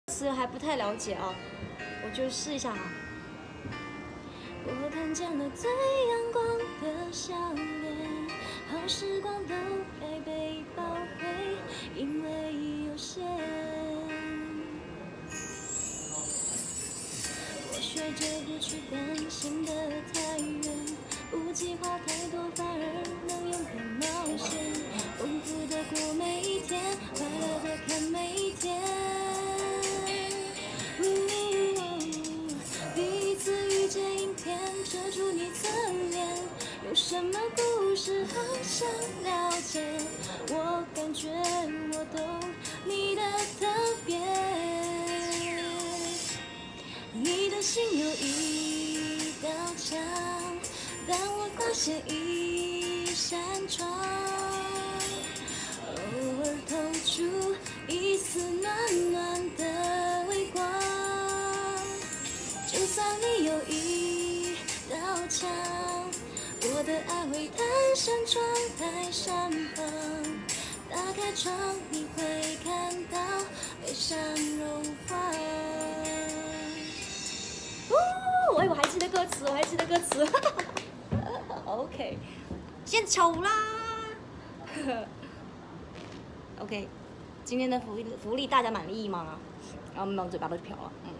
词还不太了解啊，我就试一下啊。我看见了最阳光的笑脸，好时光都该被宝贝，因为有限。我学着不去担心的太远，不计划太多，反而能勇敢冒险，丰富的过每一天，快乐的看每一天。第一次遇见影片，遮住你侧脸，有什么故事好想了解？我感觉我懂你的特别，你的心有一道墙，但我发现一扇窗，偶尔透出一丝暖暖的微光。就算你有一道墙，我的爱会弹向窗台上方。打开窗，你会看到悲伤融化。哦，我还记得歌词，我还记得歌词。OK， 献丑啦。OK， 今天的福利大家满意吗？然后没有，嘴巴都瓢了。